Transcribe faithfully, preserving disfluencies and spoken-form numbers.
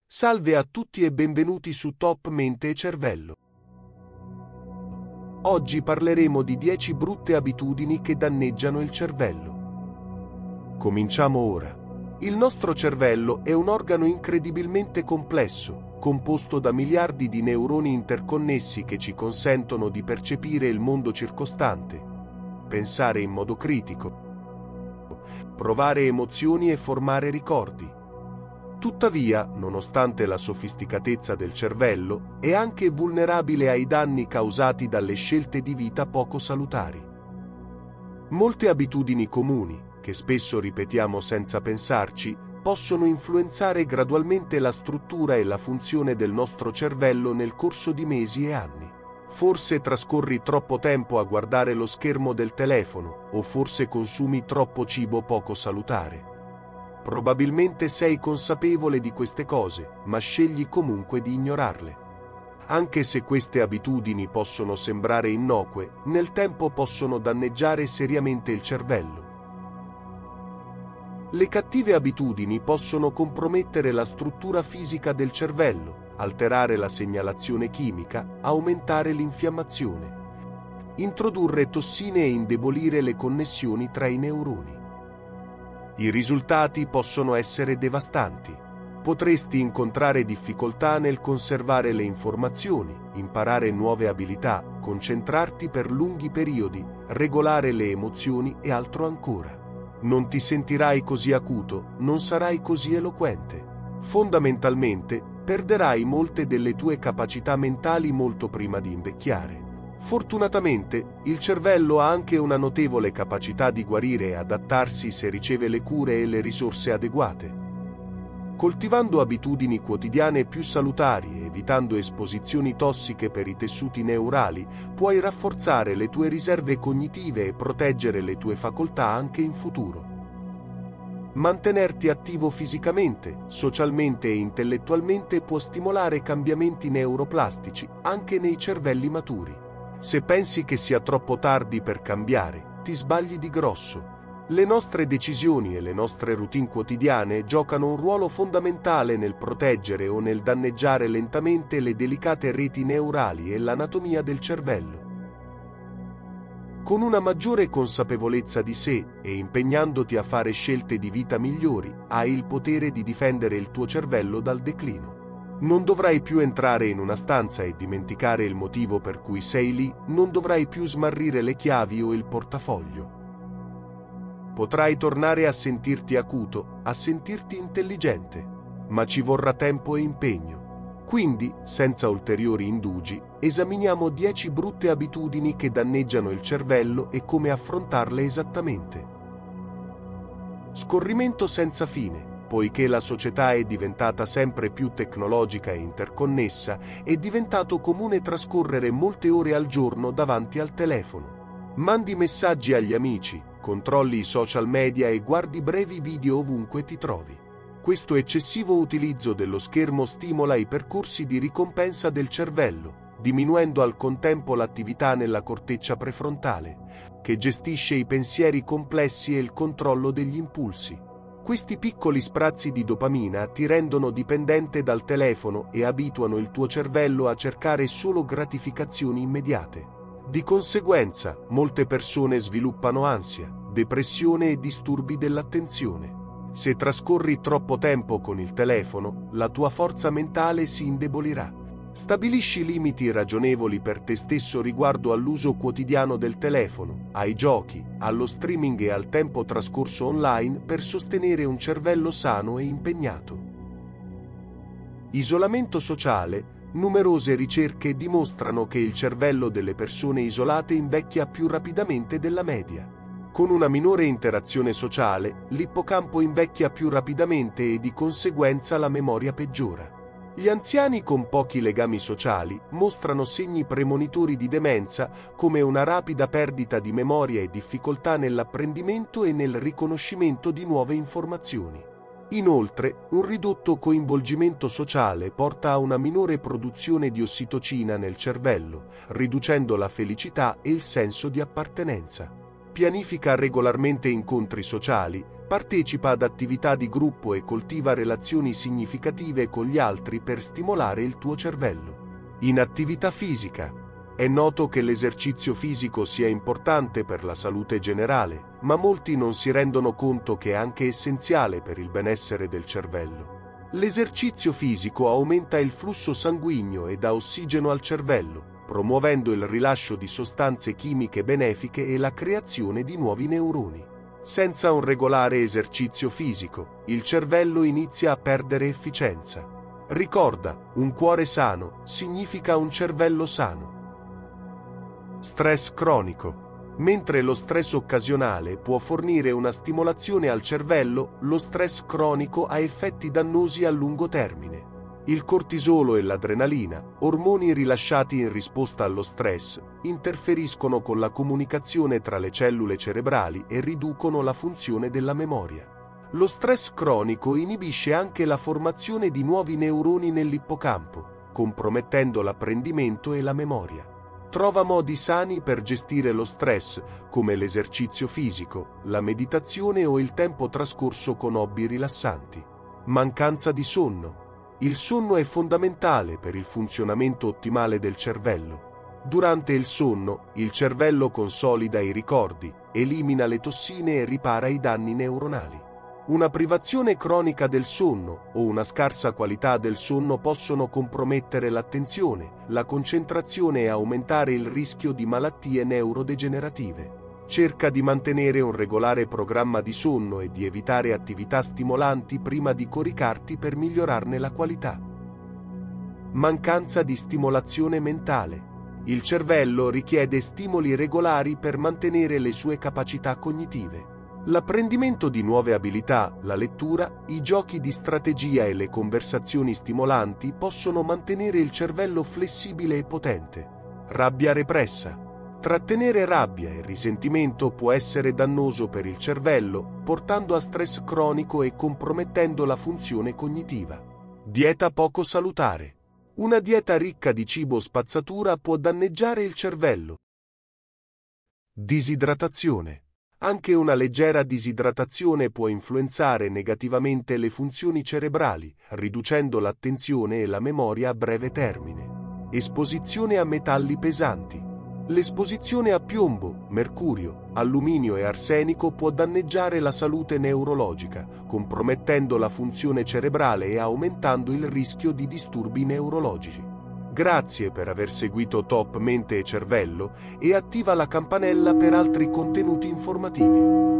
Salve a tutti e benvenuti su Top Mente e Cervello. Oggi parleremo di dieci brutte abitudini che danneggiano il cervello. Cominciamo ora. Il nostro cervello è un organo incredibilmente complesso, composto da miliardi di neuroni interconnessi che ci consentono di percepire il mondo circostante, pensare in modo critico, provare emozioni e formare ricordi. Tuttavia, nonostante la sofisticatezza del cervello, è anche vulnerabile ai danni causati dalle scelte di vita poco salutari. Molte abitudini comuni, che spesso ripetiamo senza pensarci, possono influenzare gradualmente la struttura e la funzione del nostro cervello nel corso di mesi e anni. Forse trascorri troppo tempo a guardare lo schermo del telefono, o forse consumi troppo cibo poco salutare. Probabilmente sei consapevole di queste cose, ma scegli comunque di ignorarle. Anche se queste abitudini possono sembrare innocue, nel tempo possono danneggiare seriamente il cervello. Le cattive abitudini possono compromettere la struttura fisica del cervello, alterare la segnalazione chimica, aumentare l'infiammazione, introdurre tossine e indebolire le connessioni tra i neuroni. I risultati possono essere devastanti. Potresti incontrare difficoltà nel conservare le informazioni, imparare nuove abilità, concentrarti per lunghi periodi, regolare le emozioni e altro ancora. Non ti sentirai così acuto, non sarai così eloquente. Fondamentalmente, perderai molte delle tue capacità mentali molto prima di invecchiare. Fortunatamente, il cervello ha anche una notevole capacità di guarire e adattarsi se riceve le cure e le risorse adeguate. Coltivando abitudini quotidiane più salutari e evitando esposizioni tossiche per i tessuti neurali, puoi rafforzare le tue riserve cognitive e proteggere le tue facoltà anche in futuro. Mantenerti attivo fisicamente, socialmente e intellettualmente può stimolare cambiamenti neuroplastici anche nei cervelli maturi. Se pensi che sia troppo tardi per cambiare, ti sbagli di grosso. Le nostre decisioni e le nostre routine quotidiane giocano un ruolo fondamentale nel proteggere o nel danneggiare lentamente le delicate reti neurali e l'anatomia del cervello. Con una maggiore consapevolezza di sé e impegnandoti a fare scelte di vita migliori, hai il potere di difendere il tuo cervello dal declino. Non dovrai più entrare in una stanza e dimenticare il motivo per cui sei lì, non dovrai più smarrire le chiavi o il portafoglio. Potrai tornare a sentirti acuto, a sentirti intelligente, ma ci vorrà tempo e impegno. Quindi, senza ulteriori indugi, esaminiamo dieci brutte abitudini che danneggiano il cervello e come affrontarle esattamente. Scorrimento senza fine. Poiché la società è diventata sempre più tecnologica e interconnessa, è diventato comune trascorrere molte ore al giorno davanti al telefono. Mandi messaggi agli amici, controlli i social media e guardi brevi video ovunque ti trovi. Questo eccessivo utilizzo dello schermo stimola i percorsi di ricompensa del cervello, diminuendo al contempo l'attività nella corteccia prefrontale, che gestisce i pensieri complessi e il controllo degli impulsi. Questi piccoli sprazzi di dopamina ti rendono dipendente dal telefono e abituano il tuo cervello a cercare solo gratificazioni immediate. Di conseguenza, molte persone sviluppano ansia, depressione e disturbi dell'attenzione. Se trascorri troppo tempo con il telefono, la tua forza mentale si indebolirà. Stabilisci limiti ragionevoli per te stesso riguardo all'uso quotidiano del telefono, ai giochi, allo streaming e al tempo trascorso online per sostenere un cervello sano e impegnato. Isolamento sociale. Numerose ricerche dimostrano che il cervello delle persone isolate invecchia più rapidamente della media. Con una minore interazione sociale, l'ippocampo invecchia più rapidamente e di conseguenza la memoria peggiora. Gli anziani con pochi legami sociali mostrano segni premonitori di demenza come una rapida perdita di memoria e difficoltà nell'apprendimento e nel riconoscimento di nuove informazioni. Inoltre, un ridotto coinvolgimento sociale porta a una minore produzione di ossitocina nel cervello, riducendo la felicità e il senso di appartenenza. Pianifica regolarmente incontri sociali, Partecipa ad attività di gruppo e coltiva relazioni significative con gli altri per stimolare il tuo cervello. In attività fisica. È noto che l'esercizio fisico sia importante per la salute generale, ma molti non si rendono conto che è anche essenziale per il benessere del cervello. L'esercizio fisico aumenta il flusso sanguigno e dà ossigeno al cervello, promuovendo il rilascio di sostanze chimiche benefiche e la creazione di nuovi neuroni. Senza un regolare esercizio fisico, il cervello inizia a perdere efficienza. Ricorda, un cuore sano significa un cervello sano. Stress cronico. Mentre lo stress occasionale può fornire una stimolazione al cervello, lo stress cronico ha effetti dannosi a lungo termine. Il cortisolo e l'adrenalina, ormoni rilasciati in risposta allo stress, interferiscono con la comunicazione tra le cellule cerebrali e riducono la funzione della memoria. Lo stress cronico inibisce anche la formazione di nuovi neuroni nell'ippocampo, compromettendo l'apprendimento e la memoria. Trova modi sani per gestire lo stress, come l'esercizio fisico, la meditazione o il tempo trascorso con hobby rilassanti. Mancanza di sonno. Il sonno è fondamentale per il funzionamento ottimale del cervello. Durante il sonno, il cervello consolida i ricordi, elimina le tossine e ripara i danni neuronali. Una privazione cronica del sonno o una scarsa qualità del sonno possono compromettere l'attenzione, la concentrazione e aumentare il rischio di malattie neurodegenerative. Cerca di mantenere un regolare programma di sonno e di evitare attività stimolanti prima di coricarti per migliorarne la qualità. Mancanza di stimolazione mentale. Il cervello richiede stimoli regolari per mantenere le sue capacità cognitive. L'apprendimento di nuove abilità, la lettura, i giochi di strategia e le conversazioni stimolanti possono mantenere il cervello flessibile e potente. Rabbia repressa. Trattenere rabbia e risentimento può essere dannoso per il cervello, portando a stress cronico e compromettendo la funzione cognitiva. Dieta poco salutare. Una dieta ricca di cibo spazzatura può danneggiare il cervello. Disidratazione. Anche una leggera disidratazione può influenzare negativamente le funzioni cerebrali, riducendo l'attenzione e la memoria a breve termine. Esposizione a metalli pesanti. L'esposizione a piombo, mercurio, alluminio e arsenico può danneggiare la salute neurologica, compromettendo la funzione cerebrale e aumentando il rischio di disturbi neurologici. Grazie per aver seguito Top Mente e Cervello e attiva la campanella per altri contenuti informativi.